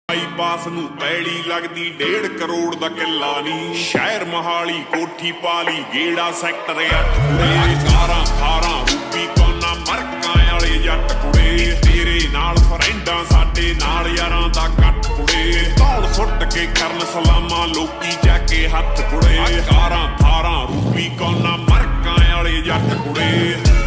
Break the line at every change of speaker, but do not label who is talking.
Bypass ਨੂੰ ਪੈੜੀ ਲੱਗਦੀ 1.5 ਕਰੋੜ ਦਾ ਕਿੱਲਾ ਨੀ। ਸ਼ਹਿਰ ਮਹਾਲੀ ਕੋਠੀ ਪਾਲੀ ਗੇੜਾ ਸੈਕਟਰ 8 ਕੁੜੇ। ਕਾਰਾਂ ਥਾਰਾਂ ਰੂਪੀ ਕੋਨਾ ਮਰਕਾਂ ਵਾਲੇ ਜੱਟ ਕੁੜੇ। ਤੇਰੇ ਨਾਲ ਫਰੈਂਡਾਂ ਸਾਡੇ ਨਾਲ ਯਾਰਾਂ ਦਾ ਕੱਟ ਕੁੜੇ। ਧੌਣ ਸੁੱਟ ਕੇ ਕਰਨ ਸਲਾਮਾਂ ਲੋਕੀ ਜਾ ਕੇ ਹੱਥ ਕੁੜੇ। ਕਾਰਾਂ ਥਾਰਾਂ ਰੂਪੀ ਕੋਨਾ ਮਰਕਾਂ ਵਾਲੇ ਜੱਟ ਕੁੜੇ।